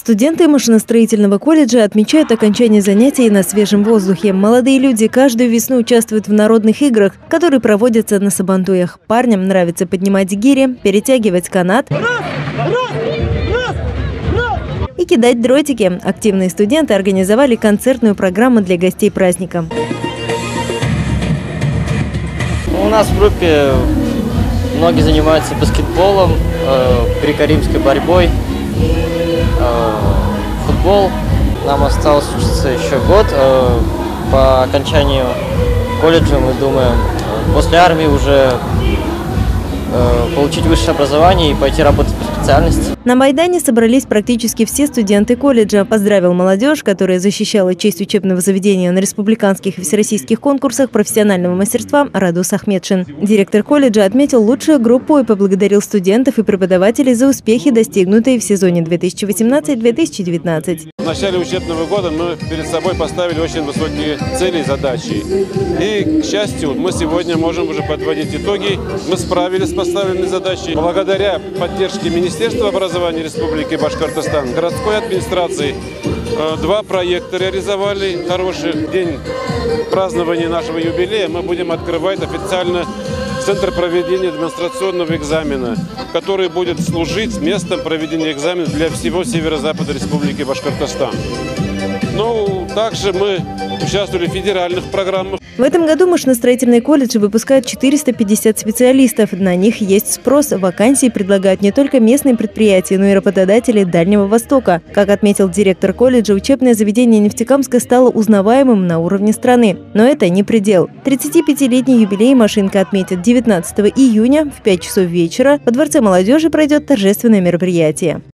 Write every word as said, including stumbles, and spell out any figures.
Студенты машиностроительного колледжа отмечают окончание занятий на свежем воздухе. Молодые люди каждую весну участвуют в народных играх, которые проводятся на сабантуях. Парням нравится поднимать гири, перетягивать канат и кидать дротики. Активные студенты организовали концертную программу для гостей праздника. У нас в группе многие занимаются баскетболом, э, греко-римской борьбой, э, футбол. Нам осталось учиться еще год. Э, по окончанию колледжа мы думаем э, после армии уже э, получить высшее образование и пойти работать по специальности. На Майдане собрались практически все студенты колледжа. Поздравил молодежь, которая защищала честь учебного заведения на республиканских и всероссийских конкурсах профессионального мастерства Радус Ахмедшин. Директор колледжа отметил лучшую группу и поблагодарил студентов и преподавателей за успехи, достигнутые в сезоне две тысячи восемнадцать — две тысячи девятнадцать. В начале учебного года мы перед собой поставили очень высокие цели и задачи. И, к счастью, мы сегодня можем уже подводить итоги. Мы справились с поставленной задачей. Благодаря поддержке Министерства образования Республики Башкортостан, городской администрации, два проекта реализовали хороший. День празднования нашего юбилея мы будем открывать официально Центр проведения демонстрационного экзамена, который будет служить местом проведения экзамена для всего северо-запада Республики Башкортостан. Ну, также мы участвовали в федеральных программах. В этом году машиностроительные колледжи выпускают четыреста пятьдесят специалистов. На них есть спрос. Вакансии предлагают не только местные предприятия, но и работодатели Дальнего Востока. Как отметил директор колледжа, учебное заведение Нефтекамска стало узнаваемым на уровне страны. Но это не предел. тридцатипятилетний юбилей машинка отметит девятнадцатого июня в пять часов вечера. Во Дворце молодежи пройдет торжественное мероприятие.